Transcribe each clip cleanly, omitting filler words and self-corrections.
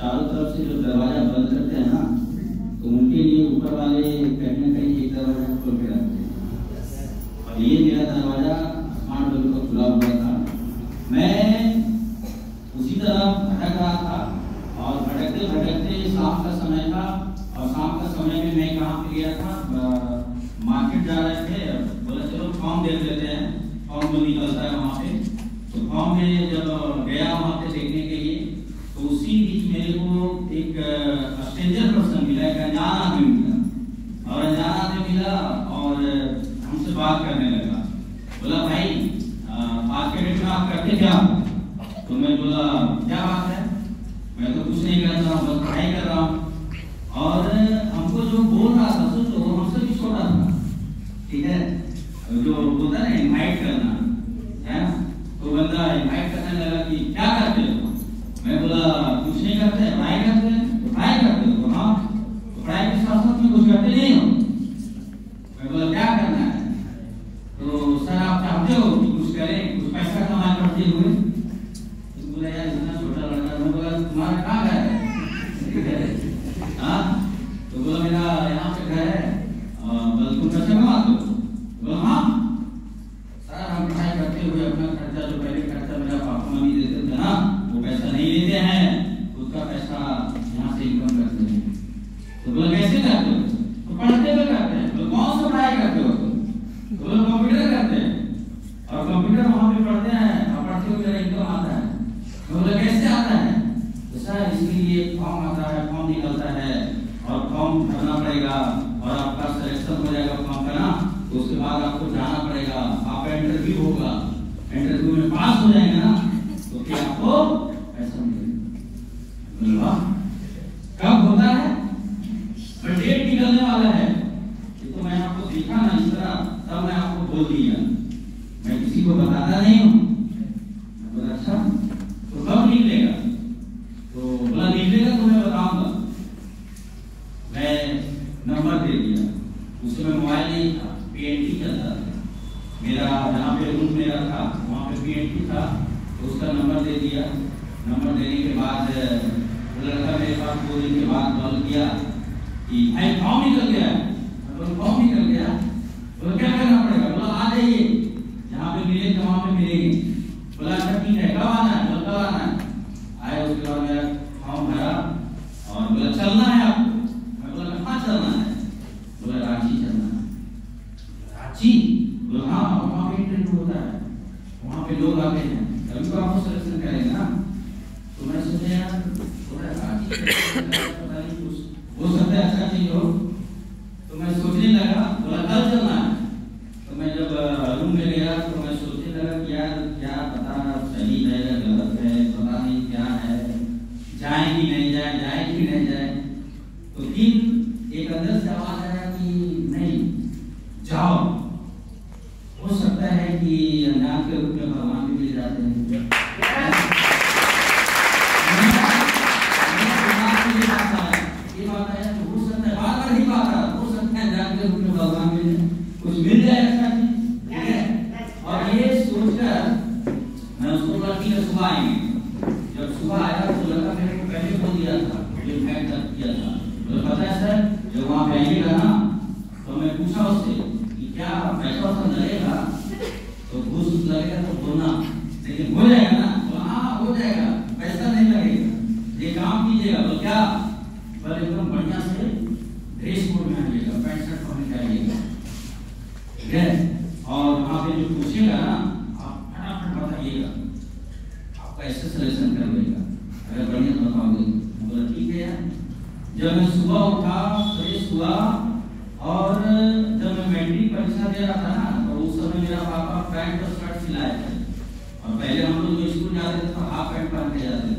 चारों तरफ से जो दरवाजा बंद करते हैं ना, तो उनके लिए ऊपर वाले कहीं ना कहीं एक दरवाजा खोल के रखते हैं। और ये मेरा दरवाजा आसमान बंद को खुला हुआ था। मैं उसी तरह भटक रहा था और भटकते भटकते शाम का समय था। और शाम का समय में मैं कहाँ पे गया था, मार्केट जा रहे थे। बोला चलो फॉर्म देख लेते हैं, फॉर्म जो निकलता है वहाँ पे। तो फॉर्म में जब गया वहाँ पे देखने के लिए, तो उसी बीच मेरे को एक स्ट्रेंजर पर्सन मिला, एक अनजान आदमी मिला। और अनजान आदमी मिला और हमसे बात करने लगा। बोला भाई आज के डेट में आप करते क्या? तो मैं बोला क्या बात है, मैं तो कुछ नहीं कर रहा हूँ, बस पढ़ाई कर रहा हूँ। और हमको जो बोल रहा था सोचो वो हमसे भी छोटा था, ठीक है। जो होता है इनवाइट करना है, तो बंदा इनवाइट करने लगा कि क्या करते हो? मैं बोला कुछ नहीं करते, पढ़ाई करते हैं। तो पढ़ाई करते हो? हाँ। तो पढ़ाई के साथ साथ में कुछ करते नहीं हो? मैं बोला क्या करना है? तो सर आप चाहते हो कि कुछ करें, कुछ पैसा कमाए पढ़ते हुए? तो बोला यार इतना छोटा लड़का। मैं बोला तुम्हारा कहाँ घर है? हाँ। तो बोला मेरा यहाँ पे घर है। बोला तुम पैसा कमाते हो? बोला हाँ सर हम पढ़ाई करते हुए अपना खर्चा, जो पहले खर्चा मेरा पापा मम्मी देते थे ना, वो पैसा नहीं लेते हैं, उसका पैसा यहाँ से इनकम करते हैं। तो बोला कैसे करते हो? तो पढ़ते हुए करते हैं। बोला कौन सा पढ़ाई करते हो? तो बोला कंप्यूटर करते हैं। और कंप्यूटर वहाँ पे पढ़ते हैं और पढ़ते हुए मेरा इनकम आता है। तो बोला कैसे आता है? तो सर इसके लिए फॉर्म आता है, फॉर्म निकलता है और फॉर्म भरना पड़ेगा और आपका सिलेक्शन हो जाएगा फॉर्म का ना, तो उसके बाद आपको जाना पड़ेगा, आपका इंटरव्यू होगा, इंटरव्यू में पास हो जाएंगे ना तो फिर आपको पैसा मिलेगा। कब होता है? डेट निकलने वाला है। ये तो मैं आपको देखा ना इस तरह, तब मैं आपको बोल दिया, मैं किसी को बताता नहीं हूँ। बोला अच्छा तो कब निकलेगा? तो बोला निकलेगा तो मैं बताऊंगा। मैं नंबर दे दिया। उस समय मोबाइल नहीं था, पीएनटी चलता था मेरा, जहाँ पे रूम मेरा था वहाँ पे पीएनटी था। तो उसका नंबर दे दिया। नंबर देने के बाद वो लड़का मेरे पास 2 दिन के बाद कॉल किया कि भाई फॉर्म निकल गया है। फॉर्म निकल गया? बोला क्या करना पड़ेगा? बोला आ जाइए, जहाँ पे मिले तो वहाँ पे मिलेंगे। बोला अच्छा ठीक है, कब आना है? बोला कब आना है? आए उसके बाद मेरा फॉर्म भरा और बोला चलना है आपको। मैं बोला कहाँ चलना है? बोला रांची चलना है। रांची? बोला हाँ वहाँ पे इंटरव्यू होता है, वहाँ पे लोग आते हैं, तभी तो आपको सिलेक्शन करेंगे ना। तो मैं सोचा यार थोड़ा रांची पता नहीं कुछ हो सकता है अच्छा चीज हो। तो मैं सोचने लगा। बोला कल चलना है? तो मैं जब रूम में गया तो मैं सोचने लगा कि यार क्या पता सही है या गलत है, पता नहीं क्या है, जाए कि नहीं जाए, जाए कि नहीं जाए। तो फिर एक अंदर से आवाज आया कि नहीं जाओ, हो सकता है कि अनजान के रूप में भगवान भी मिल जाते हैं। ये बात है तो हो सकता है, बार बार ही बात है, हो सकता है अनजान के रूप में भगवान मिल जाए, कुछ मिल जाए अच्छा चीज। और ये सोचकर मैं उसको लड़की ने सुबह आएंगे। जब सुबह आया तो लड़का मेरे को पहले बोल दिया था, मुझे फैक्ट तक किया था। मुझे पता है सर जब वहाँ पे आएगा ना, तो मैं पूछा उससे कि क्या पैसा तो लगेगा? तो घूस लगेगा तो बोलना, लेकिन हो जाएगा ना? तो हाँ हो जाएगा, पैसा नहीं लगेगा, ये काम कीजिएगा। तो क्या? पर एकदम बढ़िया से ड्रेस कोड में आइएगा, पैंट शर्ट पहन के आइएगा, ठीक है। और वहाँ पे जो पूछेगा ना आप फटाफट बताइएगा, आपका ऐसे सिलेक्शन कर लेगा, अगर बढ़िया बताओगे। बोला ठीक है यार। जब मैं सुबह उठा, फ्रेश हुआ और जब मैं मैट्रिक परीक्षा दे रहा था ना, तो उस समय मेरा पापा पैंट और शर्ट सिलाए थे। और पहले हम लोग जो स्कूल जाते थे तो हाफ पैंट पहन के जाते थे।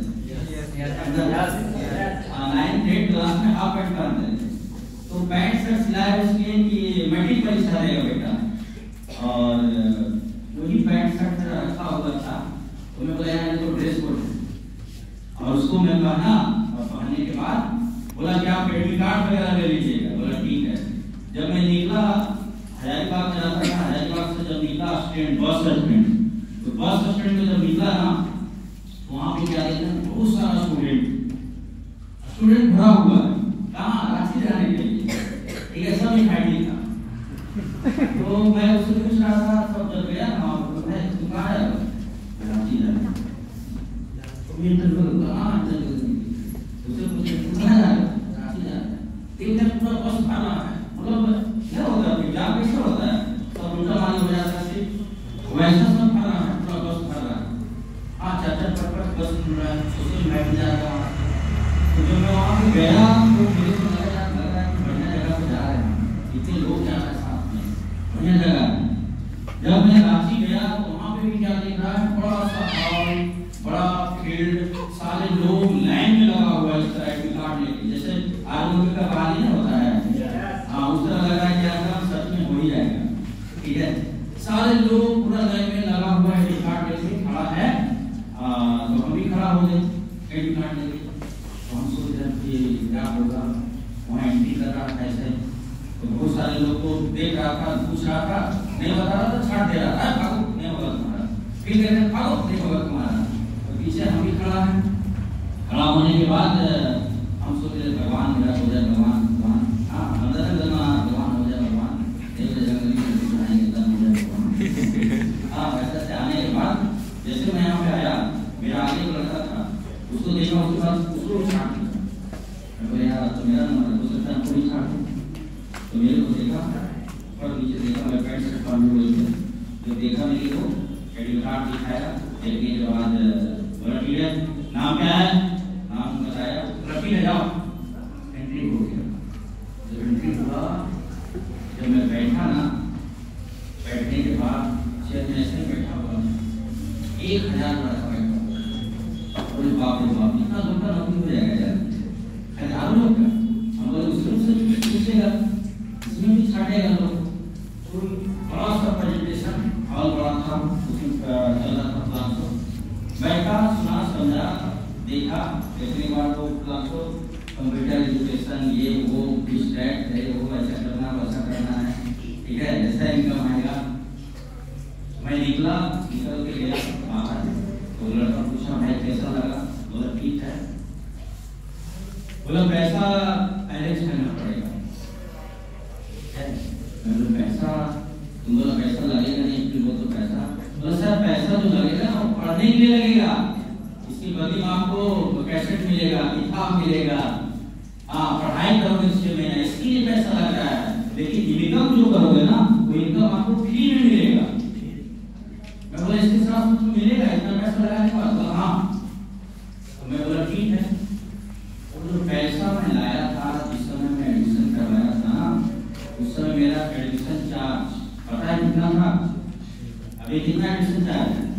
9th 8th क्लास में हाफ पैंट पहनते थे। तो पैंट शर्ट सिलाए उसके कि मैट्रिक परीक्षा देगा बेटा, और वही पैंट शर्ट रखा हुआ था। तो मैं बोला यार ये तो ड्रेस कोड है, और उसको मैं पहना और पहनने के बाद बोला कि आप एडमिट कार्ड वगैरह ले लीजिएगा। बोला ठीक है। जब मैं निकला, हजारीबाग में जाता था, हजारीबाग से जब निकला स्टैंड, बस स्टैंड, तो बस स्टैंड में जब निकला ना, वहाँ पे क्या देखा बहुत सारा स्टूडेंट स्टूडेंट भरा हुआ है, कहाँ रांची जाने के लिए, ठीक है, सब मिठाई था। तो मैं उससे पूछ रहा था, सब जब गया ना मैं तुम कहाँ जा रहे हो, रांची जा रहे हो, तो मैं इंटरव्यू कहाँ उससे पूछे तुम कहाँ जा रहे हो, रांची जा रहे हो, तीन दिन पूरा बस खाना है, मतलब क्या होता है एग्जाम कैसे होता है, सब उल्टा मालूम हो जाता है, वैसा सब खाना है, पूरा बस खा रहा है, हाँ चाचा पर बस सुन रहा है, सोशल मीडिया जा रहा है। तो जब मैं वहाँ पे गया तो मेरे को लगा कि बढ़िया जगह पे जा रहे हैं, इतने लोग जा रहे हैं साथ में, बढ़िया जगह है। जब मैं रांची गया तो वहाँ पे भी क्या देख रहा है, बड़ा सा हॉल, बड़ा फील्ड, सारे लोग लाइन में लगा हुआ है इस तरह की कार्ड लेके, जैसे आर्मी का बाली ना होता है, हाँ उस तरह लगा कि ऐसा सच में हो ही जाएगा, ठीक है। सारे लोग पूरा लाइन में लगा हुआ है, कार्ड लेके खड़ा है, तो हम भी खड़ा हो गए एडी कार्ड लेके। तो हम सोच रहे कि क्या होगा, वहाँ एंट्री कर रहा था ऐसे, तो बहुत सारे लोग को देख रहा था, पूछ रहा था, नहीं बता रहा था, छाट दे रहा था, भागो नहीं होगा तुम्हारा, फिर कह रहे भागो नहीं होगा तुम्हारा। तो पीछे हम भी खड़ा है, खड़ा होने के बाद हम सोच रहे भगवान मेरा हो जाए, भगवान भगवान, हाँ अंदर भगवान हो जाए, भगवान एक जंगली में दिखाएंगे तब हो जाए भगवान। हाँ वैसे से आने के बाद जैसे मैं यहाँ पे आया, मेरा आगे एक लड़का था, उसको देखा, उसके बाद उसको छाट दिया, मैं बोला यार तो मेरा नंबर है, तो सकता है पूरी छाट दूं। तो मेरे को देखा और नीचे देखा, मैं पैंट शर्ट पहने हुए थे, तो देखा मेरे को एडमिट कार्ड दिखाया, देखने के बाद बोला ठीक है नाम क्या है, नाम बताया, रफी ले जाओ, एंट्री हो गया। जब एंट्री हुआ, जब मैं बैठा ना, बैठने के बाद चेयर में ऐसे बैठा हुआ 1000 लड़का बैठा, अरे बाप रे बाप, इतना लोग का नौकरी हो जाएगा यार, हजारों लोग का, हम लोग उससे पूछेगा, इसमें भी छाटेगा लोग। तो बड़ा सा प्रेजेंटेशन हॉल बड़ा था, उसमें चल रहा था क्लास को, बैठा सुना समझा देखा, देखने के बाद वो क्लास को कंप्यूटर एजुकेशन ये वो स्टैट है, वो ऐसा करना वैसा करना है, ठीक है, ऐसा इनकम आएगा। मैं निकला, निकल के गया बाहर, तो लड़का पूछा भाई कैसा लगा, बोला ठीक है, बोला पैसा अरेंज करना पड़ेगा, पैसा तुम बोला पैसा लगेगा नहीं, फिर वो तो पैसा, बोला सर पैसा जो लगेगा वो पढ़ने के लिए लगेगा, इसकी बदले में आपको कैसेट मिलेगा, किताब मिलेगा, हाँ पढ़ाई करोगे 6 महीने, इसके लिए पैसा लग रहा है, लेकिन इनकम जो करोगे ना वो इनकम आपको फ्री में मिलेगा। मैं बोला इसके साथ तो मिलेगा, इतना पैसा लगाने के बाद, हाँ। तो मैं बोला ठीक है, और जो पैसा मैं लाया था जिस समय मैं एडमिशन करवाया था ना, उस समय मेरा एडमिशन चार्ज पता है कितना था, अभी कितना एडमिशन चार्ज है,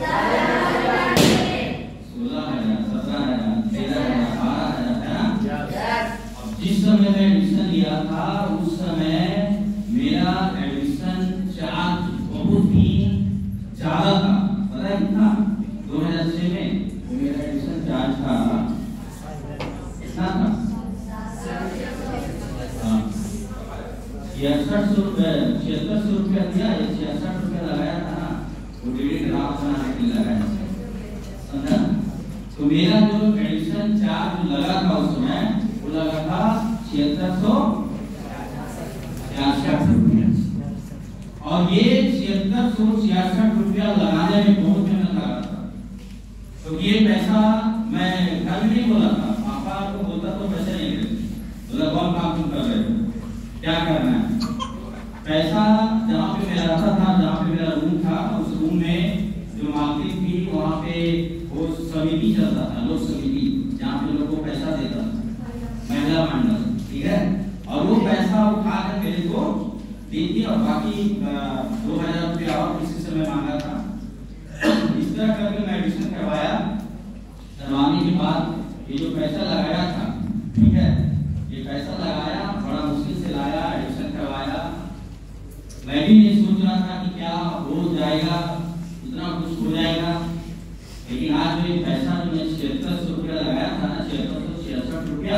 16,000, 17,000, 13,000, 12,000 है ना। अब जिस समय मैं एडमिशन लिया था उस समय मेरा एडमिशन चार्ज बहुत ही ज्यादा था, पता है कितना, 2006 में वो मेरा एडमिशन चार्ज था, कितना था, 6600 रुपया, 7600 रुपया दिया, 66 रुपया लगाया था ना, वो 1.5 लाख बनाने के लिए लगाया, समझा। तो मेरा जो एडमिशन चार्ज लगा था उस समय वो लगा था 7666 रुपया, और ये 7666 रुपया लगाने में बहुत मेहनत लगा था। तो ये पैसा मैं घर में नहीं बोला था, पापा को बोलता तो पैसे नहीं देते, बोला कौन काम तुम कर रहे हो, क्या करना है। पैसा जहाँ पे मेरा रहता था, जहाँ पे मेरा रूम था, उस रूम में जो मालकिन थी वहाँ पे वो समिति चलता था, लोक समिति, जहाँ पे लोगों को पैसा देता था, महिला मंडल, ठीक है, और वो पैसा उठा कर मेरे को दी थी, और बाकी 2000 रुपया और किसी से मैं मांगा था। इस तरह करके मैं एडमिशन करवाया, करवाने के बाद ये जो पैसा लगाया था, ठीक है, ये पैसा लगाया, बड़ा मुश्किल से लाया, एडमिशन करवाया, मैं भी नहीं सोच रहा था कि क्या हो जाएगा, इतना कुछ हो जाएगा, लेकिन आज जो पैसा जो मैं 7600 रुपया लगाया था ना, 7666 रुपया,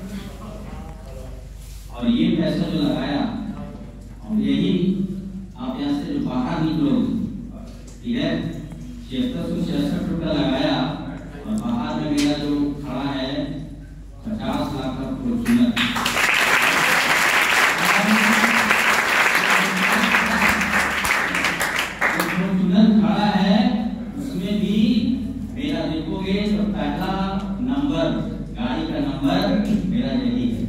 और ये पैसा जो लगाया, और यही आप यहाँ से जो बाहर निकलोगे, ठीक है, 7666 रुपया लगाया, और बाहर में मेरा जो खड़ा है 50 देखोगे तो पहला नंबर गाड़ी का नंबर मेरा यही है।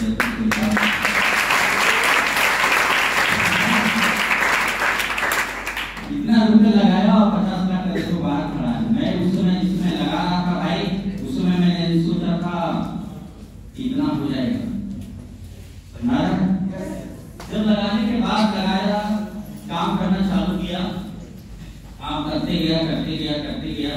इतना रुपये लगाया और 50 लाख का देखो बाहर खड़ा है। मैं उस समय जिसमें लगा रहा था भाई, उस समय मैंने सोचा था इतना हो जाएगा। जब लगाने के बाद लगाया, काम करना चालू किया, काम करते गया।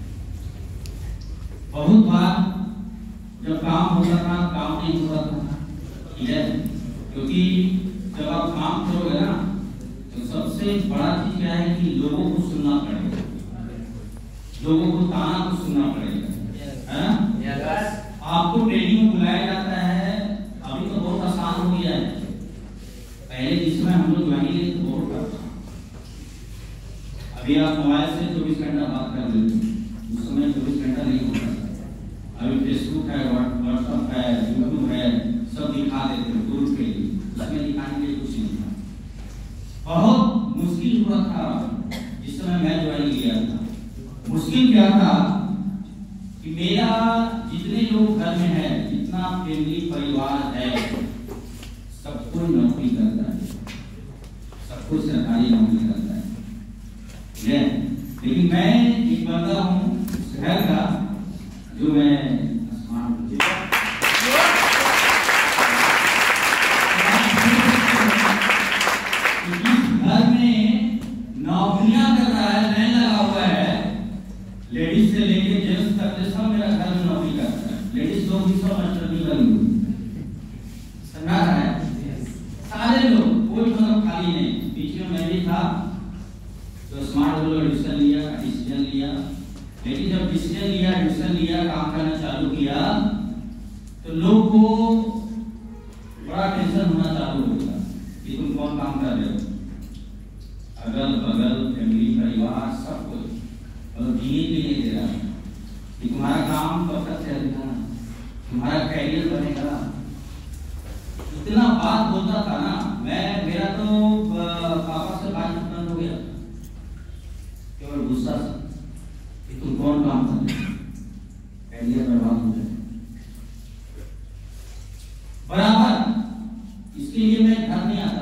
बहुत बार जब काम होता था, काम नहीं होता था, ठीक है, क्योंकि जब आप काम करोगे ना तो सबसे बड़ा चीज क्या है कि लोगों को सुनना पड़ेगा, लोगों को ताना को सुनना पड़ेगा, है? आपको ट्रेनिंग में बुलाया जाता है। अभी तो बहुत आसान हो गया है, पहले जिसमें हम लोग ज्वाइन लिए तो बहुत टफ था। अभी आप मोबाइल से 24 घंटा बात कर लेते हैं, उस समय 24 घंटा नहीं होता। अभी फेसबुक है, व्हाट्सएप है, यूट्यूब है, सब दिखा देते हैं दूर के लिए, उसमें दिखाने के लिए कुछ नहीं था। बहुत मुश्किल हुआ था जिस समय मैं ज्वाइन किया था। मुश्किल क्या था कि मेरा जितने लोग घर में है, जितना फैमिली परिवार है, सब कोई नौकरी करता है, सब कोई सरकारी नौकरी करता है, ठीक है। लेकिन मैं एक बंदा हूँ शहर का, जो मैं घर में नौकरियां कर रहा है, लाइन लगा हुआ है, लेडीज से लेके जेंट्स तक सब मेरा घर में नौकरी करता है। लेडीज लोग भी सब मास्टर भी लगी समझा रहा है, सारे लोग, कोई मतलब खाली नहीं। बीच में मैं भी था जो स्मार्ट बोलो डिसीजन लिया, लेकिन जब डिसीजन लिया, काम करना चालू किया तो लोग को बड़ा टेंशन होना चालू हो गया कि तुम कौन काम कर रहे हो। अगल बगल फैमिली परिवार सब कुछ और जीने के लिए दे रहा कि तुम्हारा काम कब तक चलेगा, तुम्हारा कैरियर बनेगा। इतना बात बोलता था ना, मेरा तो पापा से बात खत्म हो गया, केवल गुस्सा कि तुम कौन काम कर रहे हो, कैरियर बर्बाद हो जाए। बराबर इसके लिए मैं घर नहीं आता,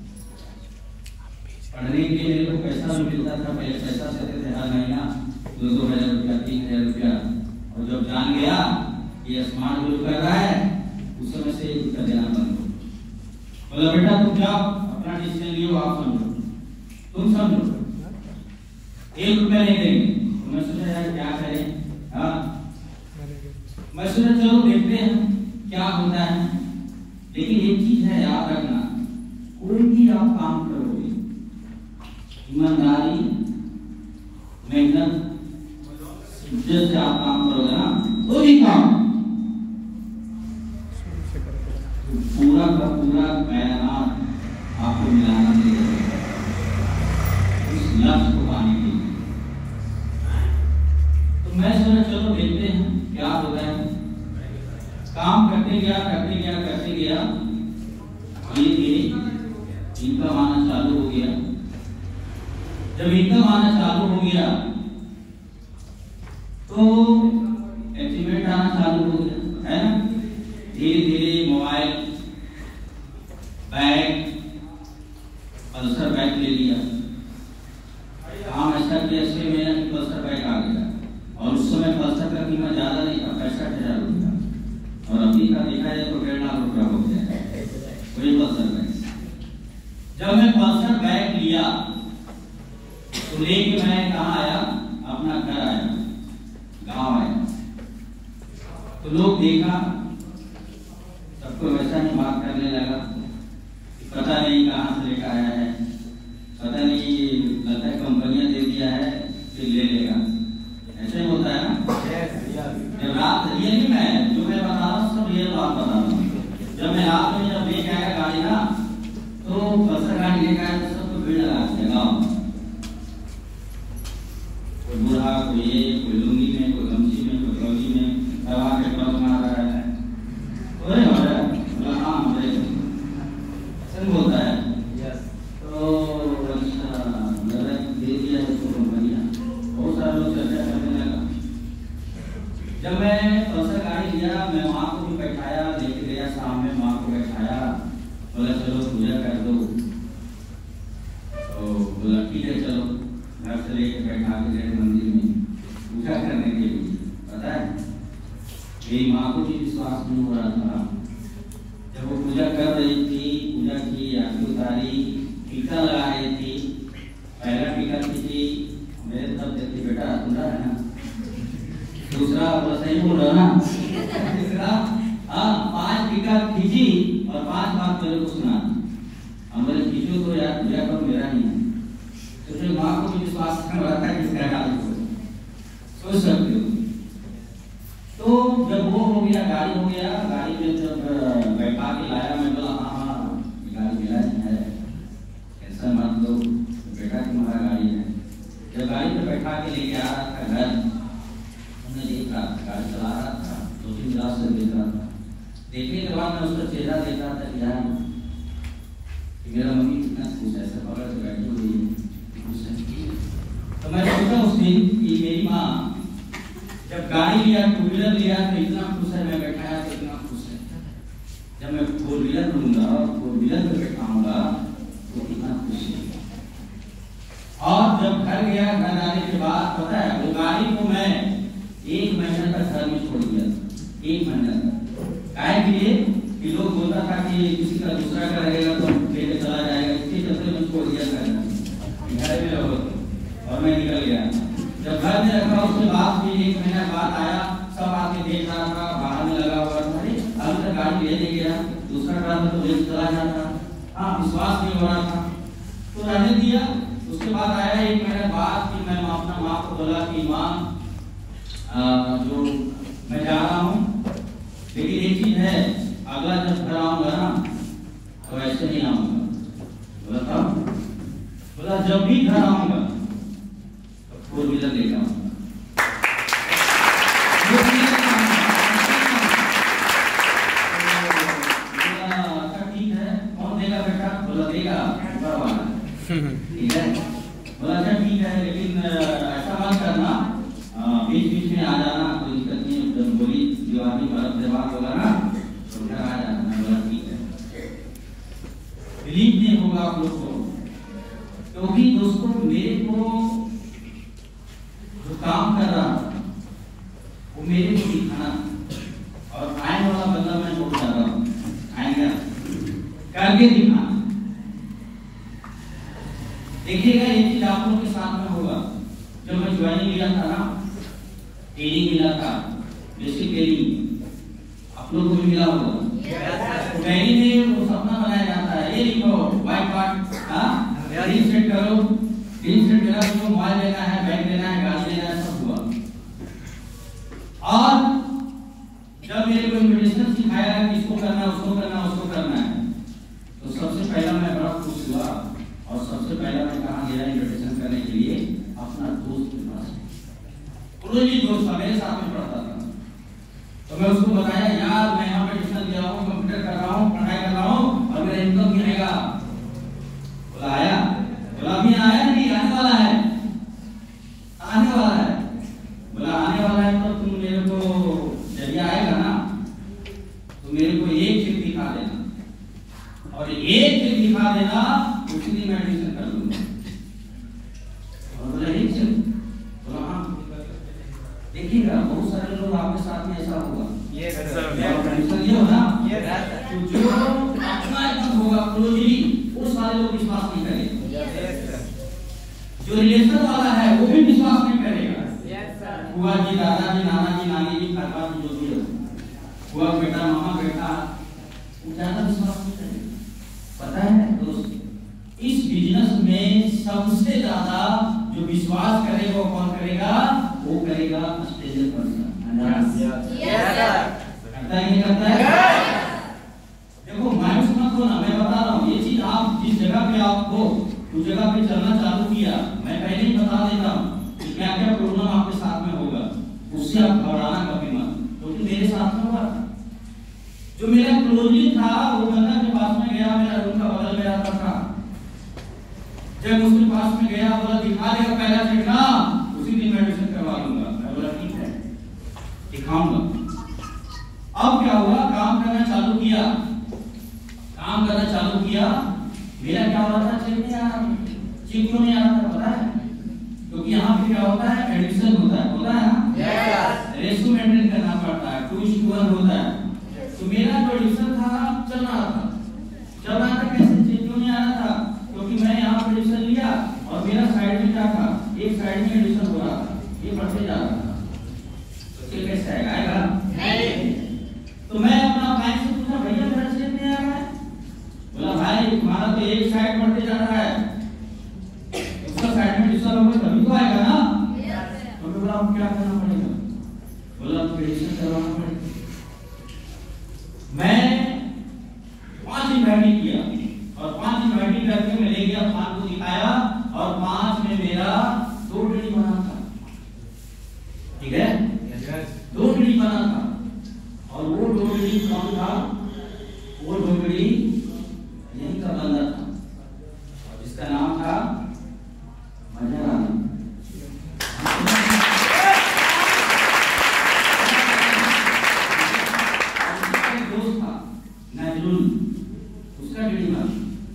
पढ़ने के लिए मेरे को पैसा भी मिलता था। पहले पैसा देते थे हर महीना 2,000 रुपया, 3,000 रुपया, और जब जान गया ये स्मार्ट ग्रुप कर रहा है, उस समय से रुपया देना बंद हो। बोला बेटा तुम जाओ अपना डिसीजन लियो, आप समझो, तुम समझो, 1 रुपया नहीं देंगे। तो मैं सोचा यार क्या करें, हाँ मैं सोचा चलो देखते हैं क्या होता है। लेकिन एक चीज है याद रखना, कोई भी आप काम करोगे, ईमानदारी, मेहनत, शिद्दत से आप काम करोगे ना, तो भी काम पूरा का पूरा बयानात आपको मिलाना चाहिए उस लक्ष्य को पाने के लिए। तो मैं सोचा चलो देखते हैं क्या होता है। काम करते गया, धीरे इनकम आना चालू हो गया। जब इनकम आना चालू हो गया तो एग्रीमेंट आना चालू हो गया, है ना। धीरे मोबाइल, बैग, पल्सर बैग ले लिया। काम ऐसा किया 6 महीने में पल्सर बैग आ गया, और उस समय पल्सर का कीमत ज्यादा नहीं था, 65,000 रुपया, और अभी का देखा जाए तो 1.5 लाख रुपया हो गया वही पल्सर बैग। जब मैं पल्सर बैग लिया तो लेके मैं कहाँ आया, अपना घर आया, गांव आया। तो लोग देखा, सबको वैसा ही बात करने लगा, पता नहीं कहाँ से लेकर आया है, पता नहीं लगता है कंपनियां दे दिया है फिर ले लेगा, ऐसे ही होता है ना। जब रात रियल में जो मैं बता रहा हूँ सब रियल बात बता रहा हूँ। जब मैं रात में जब लेके आया गाड़ी ना, तो बसर गाड़ी लेकर आया तो सबको भीड़ लगा दिया गाँव। कोई बूढ़ा, कोई लुंगी में, कोई गमछी में, कोई ट्रॉली में, दवा के क्रॉस मार रहा है, बोलता है तो अच्छा दे दिया उसको कंपनियां। बहुत सारे लोग चर्चा करने लगा जब मैं पल्सर गाड़ी लिया, मैं माँ को भी बैठाया, लेके गया शाम में, माँ को बैठाया, बोला चलो पूजा कर दो। तो बोला ठीक है चलो, घर से लेके बैठा के गए मंदिर में पूजा करने के लिए। पता है मेरी माँ को भी विश्वास नहीं हो रहा था। जब वो पूजा कर रही थी, पूजा की, आरती उतारी, टीका लगा रही थी, पहला टीका खींची, मेरे तब देखती बेटा सुन रहा है ना, दूसरा बोला सही बोल रहा ना, तीसरा हाँ 5 टीका खींची और 5 बात मेरे को सुना। अब मेरे खींचो तो यार पूजा कर मेरा नहीं है। तो फिर माँ को भी विश्वास कर रहा था किसका डाल को सोच सकते हो। तो जब वो हो गया, गाड़ी हो गया, गाड़ी में जब बैठा के लाया, मैं बोला हाँ गाड़ी मेरा नहीं है, ऐसा मत लो, बेटा तुम्हारा गाड़ी है। जब गाड़ी पे बैठा के लेके आ रहा था घर, हमने देखा गाड़ी चला रहा था, 2-3 रात से देख रहा था। देखने के बाद मैं उसका चेहरा देख रहा था कि यार मेरा मम्मी कितना खुश है, ऐसा पकड़ के बैठी हुई खुश है। तो मैं सोचा उस दिन कि मेरी माँ जब गाड़ी लिया, 2 व्हीलर लिया तो इतना खुश है, मैं बैठाया तो इतना खुश है। जब मैं 4 व्हीलर लूंगा, 4 व्हीलर पे बैठाऊंगा तो कितना खुश है। और जब घर गया, घर आने के बाद पता है वो गाड़ी को मैं 1 महीने तक घर में छोड़ दिया, 1 महीने तक। काहे के लिए कि लोग बोलता था कि किसी का दूसरा का रहेगा तो लेके चला जाएगा, इसके चलते मैं छोड़ दिया घर में रहो। और मैं निकल गया। जब घर में रखा उसके बाद भी 1 महीना बाद आया, सब आके देख रहा था, बाहर में लगा हुआ था, अरे अभी तक गाड़ी ले गया, दूसरा कार में तो ले चला जाता। हाँ विश्वास नहीं हो रहा था तो रहने दिया। उसके बाद आया 1 महीने बाद कि मैं अपना माँ को बोला कि माँ जो मैं जा रहा हूँ, लेकिन एक चीज है, अगला जब घर आऊंगा ना तो ऐसे नहीं आऊंगा। बोला था, बोला जब भी घर आऊंगा तो 4 व्हीलर लेकर आऊंगा। ठीक है, कौन देगा बेटा? बोला देगा ऊपर वाला, ठीक है। बोला अच्छा ठीक है, लेकिन ऐसा मत करना, बीच बीच में आ जाना, कोई दिक्कत नहीं। बोली जो आदमी बर्फ दिमाग होगा ना तो उधर आ जाना। मैं बोला ठीक है। बिलीव नहीं होगा आप लोग को, क्योंकि दोस्तों मेरे को जो काम कर रहा था वो मेरे को दिखाना, और आने वाला बंदा मैं छोड़ जा रहा हूँ, आएगा करके दिखाना। देखिएगा ये चीज आप लोग के साथ में होगा। जब मैं ज्वाइनिंग लिया था ना, ट्रेनिंग मिला था, बेसिक ट्रेनिंग आप लोग को भी मिला होगा। ट्रेनिंग में वो सपना बनाया जाता है, ये लिखो व्हाइट पार्ट, ड्रीम सेट करो, ड्रीम सेट करा तो मोबाइल लेना है, बैग लेना है, गाड़ी लेना है, सब हुआ। और जब मेरे को इन्विटेशन सिखाया कि इसको करना है, उसको करना है, उसको करना है, तो सबसे पहला मैं बड़ा खुश हुआ और सबसे पहला मैं कहा गया इन्विटेशन करने के लिए अपना दोस्त के पास। पुरोजी दोस्त था, मेरे साथ में पढ़ता था। तो मैं उसको बताया यार मैं यहाँ पे ट्यूशन दिया हूँ, कंप्यूटर कर रहा हूँ, पढ़ाई कर रहा हूँ और मेरा इनकम गिरेगा। बोला आया? बोला अभी आया नहीं, आने वाला है, आने वाला है। बोला आने वाला है तो तुम मेरे को जब आएगा ना तो मेरे को एक चीज दिखा देना, और एक चीज दिखा देना उसी दिन मैं एडमिशन कर दूंगा। और बोला एक चीज? बोला हाँ। देखिएगा बहुत सारे लोग आपके साथ में ऐसा होगा, ये हो ना, जो अपना एकदम होगा क्लोजली, वो सारे लोग विश्वास नहीं करेंगे। जो रिलेशन वाला है वो भी विश्वास नहीं करेगा। बुआ जी, दादाजी, नाना जी, नानी जी, काका जी, जो भी हो, बुआ बेटा, मामा बेटा, वो ज्यादा विश्वास नहीं करेगा। पता है दोस्त, इस बिजनेस में सबसे ज्यादा जो विश्वास करेगा वो कौन करेगा? वो करेगा स्टेजर पर्सन। करता है नहीं करता है? देखो मायूस मत होना, मैं बता रहा हूँ ये चीज। आप जिस जगह पे आप हो उस जगह पे चलना चालू किया, मैं पहले ही बता देता हूँ कि क्या क्या प्रॉब्लम आपके साथ में होगा, उससे आप घबराना कभी मत, क्योंकि मेरे साथ में हुआ। जो मेरा क्लोजली था वो बंदा के पास में गया, मेरा रूम का बगल में रहता था। जब उसके पास में गया, बोला दिखा देगा पहला सेट ना, उसी दिन मैं एडमिशन करवा लूंगा। मैं बोला ठीक है, दिखाऊंगा। अब क्या हुआ, काम करना चालू किया, मेरा क्या हो रहा था, चेक नहीं आ रहा। चेक क्यों नहीं आ रहा था पता है? क्योंकि यहाँ पे क्या होता है, एडिशन होता है ना, रेशो मेंटेन करना पड़ता है, 2:1 होता है। तो मेरा जो एडिशन था चल रहा था कैसे, चेक क्यों नहीं आ रहा था? क्योंकि मैं यहाँ पे एडिशन लिया और मेरा साइड में क्या था, एक साइड में एडिशन हो रहा था, ये बढ़ते जा रहा था। तो चेक कैसे आएगा? नहीं। तो मैं अपना भाई से पूछा, भैया मेरा चेक नहीं आ रहा है। बोला भाई तुम्हारा तो एक साइड बढ़ते जा रहा है, उसका साइड में एडिशन होगा तभी तो आएगा ना। तो मैं बोला अब क्या करना पड़ेगा? बोला तो एडिशन करवाना पड़ेगा। मैं 5 इन्वाइटी किया और 5 इन्वाइटी करके मैं ले गया, 5 को दिखाया और 5 में मेरा 2 डी बना था। ठीक है, 2 डी बना था और वो 2 डी कौन था? वो 2 डी यही का बंदा था और जिसका नाम था मजराना। दोस्त था नजरुल, उसका डी बना।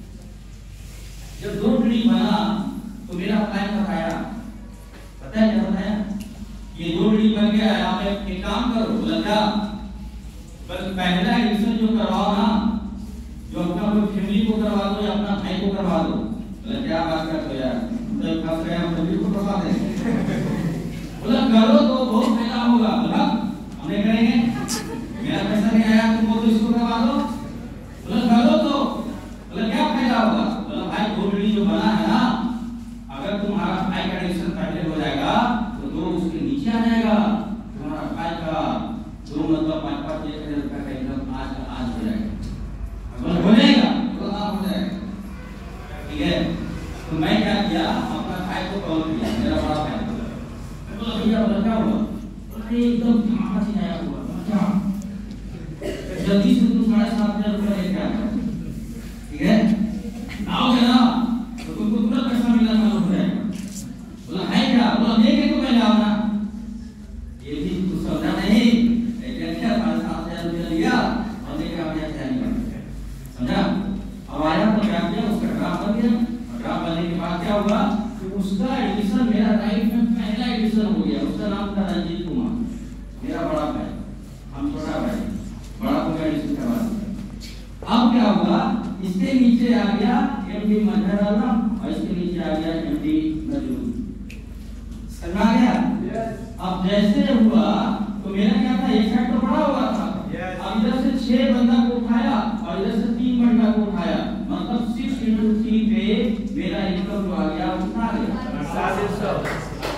जब 2 डी बना तो मेरा प्लान बताया, पता है क्या बताया? ये 2 डी बन गया, आप एक काम करो। बोला क्या? बस पहला एडिशन जो करवाओ ना, जो अपना कोई फैमिली को करवा दो या अपना भाई को करवा दो। बोला क्या बात करते हो यार, तो फंस गया, हम सभी को करवा देंगे। बोला करो तो बहुत फायदा होगा। बोला हमने करेंगे, मेरा पैसा नहीं आया, तुम तो इसको करवा दो। बोला करो तो। बोला क्या फायदा होगा? बोला भाई 2 डी जो बना है ना, अगर तुम्हारा भाई का एडिशन पहले हो जाएगा तो 2 उसके नीचे आ जाएगा, तुम्हारा भाई का 2 मतलब 5-5 1,000 रुपया का इनकम आज का आज हो जाएगा। हो जाएगा तो काम हो जाएगा। ठीक है, तो मैं क्या किया, अपना भाई को कॉल किया, मेरा बड़ा भाई। बोला भैया बोला क्या हुआ? बोला एकदम धमाका से आया हुआ। क्या? जल्दी से तुम 7,500 रुपया लेके आ जाओ। ठीक है, आओगे ना तो तुमको तुरंत पैसा मिलना चालू हो जाएगा। बोला है क्या? बोला लेके तो पहले आओ ना। ये भी कुछ समझा नहीं, क्या 7,500 रुपया लिया और लेके आ गया तैयारी करके, समझा? अब आया तो क्या किया, उसका ड्राफ्ट बन गया और ड्राफ्ट बनने के बाद क्या हुआ कि उसका एडिशन मेरा राइट में पहला एडिशन हो गया। उसका नाम था रंजीत कुमार, मेरा बड़ा भाई, हम छोटा भाई, बड़ा को मैं एडिशन करवा दिया। अब क्या हुआ, इसके नीचे आ गया एमडी मजराना और इसके नीचे आ गया एमडी नजरुल। समझ आ गया? अब जैसे हुआ तो मेरा क्या था, एक साइड तो बड़ा हुआ था, अब इधर से 6 बंदा को उठाया और इधर से 3 बंदा को उठाया, मतलब 6 × 3 पे मेरा इनकम जो आ गया उतना आ गया 750।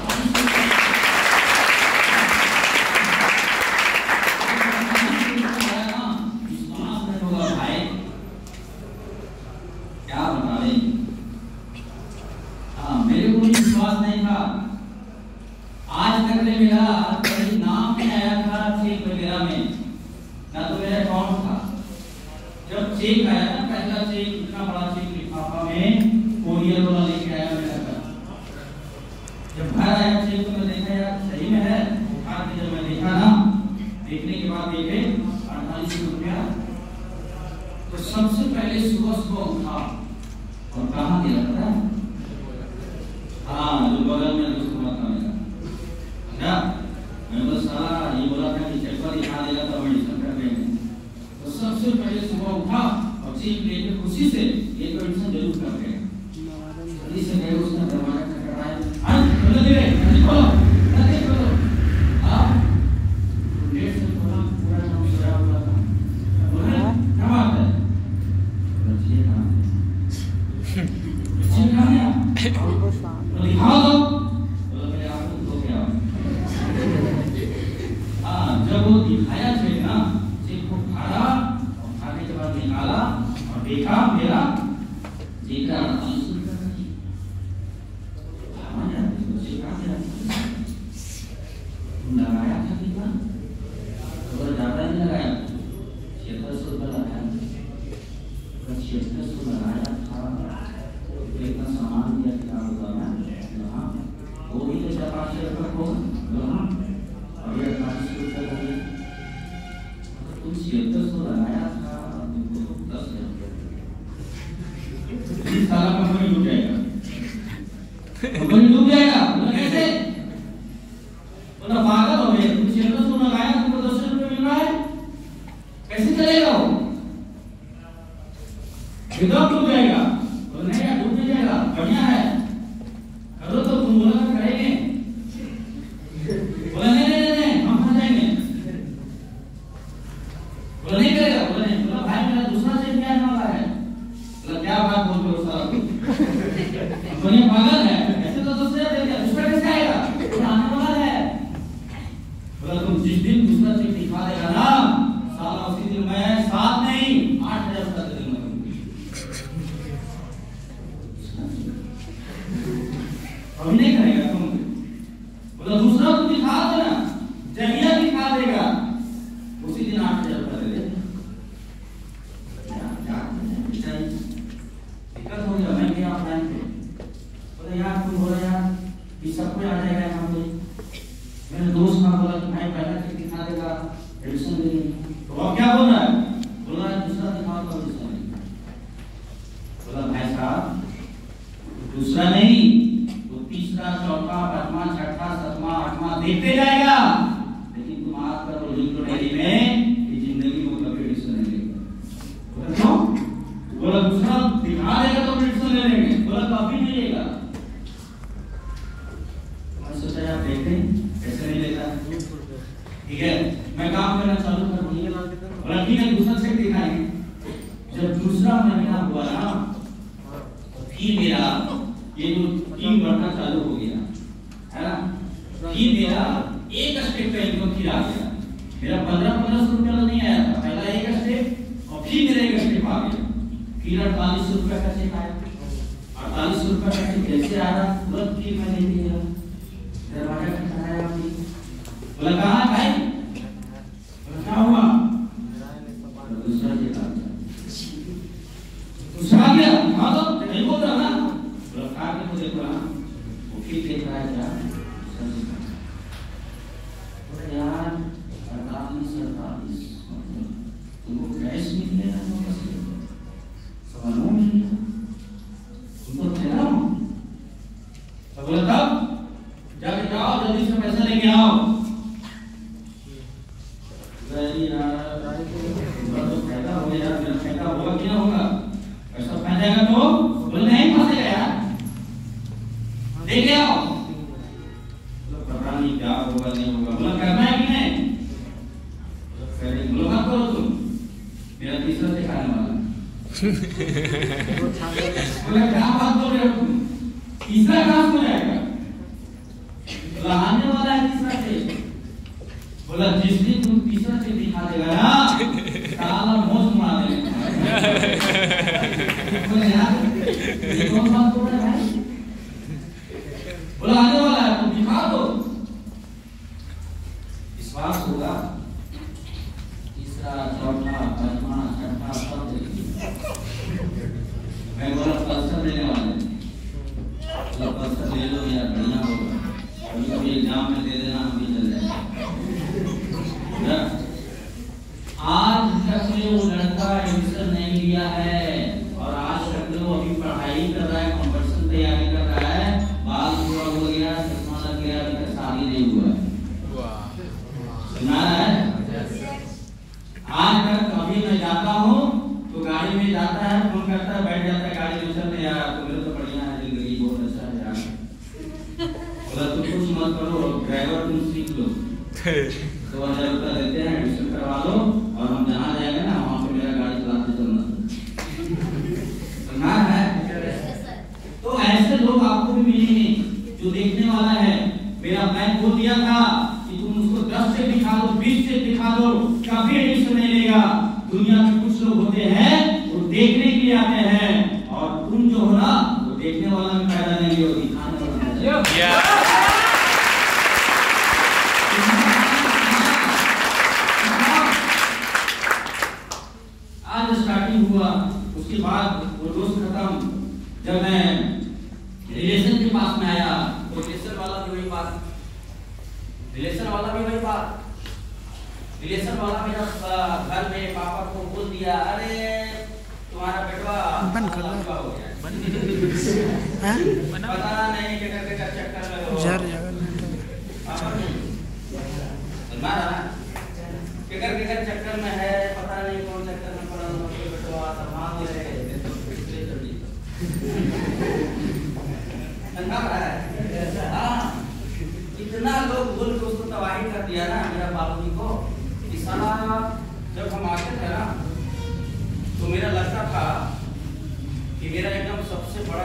क्या बता रहे, मेरे को विश्वास नहीं था। आज तक ने मेरा कहीं नाम नहीं आया था चेक वगैरह में, ना तो मेरा अकाउंट था। जब चेक आया ना, पहला चेक, इतना बड़ा चेक लिफाफा में कोरियर वाला लेके आया मेरा घर। जब घर आया चेक तो मैं देखा यार सही में है, उठा के जब मैं देखा ना, देखने के बाद देखे 48 रुपया। तो सबसे पहले सुबह उठा और कहाँ गया पता है? हाँ, जो बगल में दोस्त था मेरा, क्या मैं बस सारा ये बोला था कि चेक पर दिखा देगा तो हम एडिशन कर देंगे। तो सबसे पहले सुबह उठा और चेक लेके खुशी से एक एडिशन जरूर कर गए। जल्दी से गए, उसने दरवाजा खटखटाया, हाँ खोलो दे रहे, खोलो नहीं खोलो। हाँ गेट से खोला, पूरा नाम सोया हुआ था। बोले क्या बात है? बच्चे कहाँ है? बच्चे कहाँ है? तो दिखाओ दो। बोला मेरे आपको धो गया। हाँ, जब वो दिखाया चेक ना, चेक को फाड़ा और फाड़ने के बाद निकाला और देखा मेरा चेक का 48 रुपया था। हाँ यार, चेक कहाँ गया? लगाया था कितना? तो ज्यादा नहीं लगाया, 7600 रुपया लगाया। 7600 लगाया था, इतना सामान दिया किताब का मैं, वो भी तो 4-5 रुपया को, और ये 48 रुपया दिन दूसरा चेक दिखा देगा ना, साला उसी दिन मैं 7 नहीं 8,000 रुपया दे दूंगा। अभी नहीं करेगा तुम, बोला दूसरा तो दिखा देना, जहिया दिखा देगा उसी दिन 8,000 रुपया दे देगा। दिक्कत हो गया, मैं गया ऑफलाइन पे, बोला यार तुम बोला यार ये सब कोई आ जाएगा यहाँ पे। मेरे दोस्त ने बोला कि भाई पहला चेक दिखा देगा एडमिशन ले लेंगे, तो अब क्या बोल रहा है, बोला दूसरा दिखाओ तो एडमिशन लेंगे। बोला भाई साहब दूसरा नहीं, वो तीसरा चौथा पांचवा छठा सातवां आठवां देखते जाएगा, लेकिन तुम आज का वो लिंक नहीं में ये जिंदगी में कभी एडमिशन नहीं लेगा। बोला क्यों, बोला दूसरा दिखा देगा तो एडमिशन ले लेंगे, बोला कभी नहीं लेगा। मैं सोचा यार देखते कैसे नहीं लेता, ठीक है मैं काम करना चालू कर दूंगा। बोला ठीक है दूसरा चेक दिखाएंगे। जब दूसरा महीना हुआ ना फिर मेरा ये जो 3 बढ़ना चालू हो गया है ना, फिर मेरा एक स्टेप का इनकम फिर आ गया। मेरा 1500 रुपया नहीं आया था, पहला एक स्टेप और फिर मेरा एक स्टेप आ गया, फिर 4800 रुपया का चेक आया। 4800 रुपया का चेक जैसे आया तुरंत फिर मैंने दिया, दरवाजा खटखटाया, बोला कहाँ भाई, क्या हुआ, दूसरा चेक आ गया, दूसरा आ गया, हाँ तो नहीं बोल रहा ना, बोला खा के तो देखो ना, वो फिर देख रहा है क्या, बोला यार 48 तुमको कैश मिलेगा तो कैसे सवालों मिलेगा, तुमको थे ना, तो बोला तब जाके जाओ जल्दी से पैसा लेके आओ। तो फायदा हो गया, मेरा फायदा होगा कि ना होगा, पैसा फंस जाएगा तो बोले नहीं फंसेगा यार, लेके आओ। तो पता नहीं क्या होगा नहीं होगा, बोला करना है कि नहीं, बोलो मत करो तुम, मेरा तीसरा दिखाने वाला। बोला क्या बात बोल रहे हो तुम, तीसरा काम हो जाएगा, आने वाला है तीसरा चेक। बोला जिस दिन तुम तीसरा चेक दिखा देगा ना साला मौत मार देगा। बोला यार ये कौन बात बोल रहा है, बोला आने वाला है तुम दिखा दो, विश्वास होगा। तीसरा चौथा पांचवा छठा सब देखिए, मैं बोला पल्सर लेने वाले, बोला पल्सर ले लो यार बढ़िया होगा, अभी एग्जाम में दे देना, हम भी चल जाएंगे। आज तक वो लड़का एडमिशन नहीं लिया है और आज तक वो अभी पढ़ाई कर रहा है, कॉम्पिटिशन तैयारी कर रहा है, बाल पूरा हो गया, चश्मा लग गया, अभी तक शादी नहीं हुआ है। सुना है आज तक कभी मैं जाता हूँ तो गाड़ी में जाता है, फोन करता है, बैठ जाता है गाड़ी में, चलते यार तुम्हें तो बढ़िया है, जिंदगी बहुत अच्छा है यार, बोला तुम कुछ मत करो, ड्राइवर तुम सीख लो, 2000 रुपया देते हैं, एडमिशन करवा लो और हम जहाँ जाएंगे ना वहाँ पे मेरा गाड़ी चलाते चलना। सुना है, तो ऐसे लोग आपको भी मिलेंगे जो देखने वाला है। मेरा मैं बोल दिया था कि तुम उसको 10 से दिखा दो, 20 से दिखा दो, कभी एडमिशन नहीं लेगा। दुनिया में कुछ लोग होते हैं वो देखने के लिए आते हैं, और तुम जो हो ना वो देखने वाला में पैदा नहीं हो, दिखाने वाला। आज स्टार्टिंग हुआ, उसके बाद वो दोस्त खत्म, जब मैं रिलेशन के पास में आया तो रिलेशन वाला भी वही बात, रिलेशन वाला घर में पापा को बोल दिया, अरे तुम्हारा बेटवा हो गया, पता नहीं के चक्कर में हो के चक्कर में है, पता नहीं कौन चक्कर में पड़ा, बेटवा संभाल ले इतना लोग बोल के उसको तबाही कर दिया ना मेरा बाबूजी को, कि साला जब हम आते थे ना तो मेरा लगता था कि मेरा एकदम सबसे बड़ा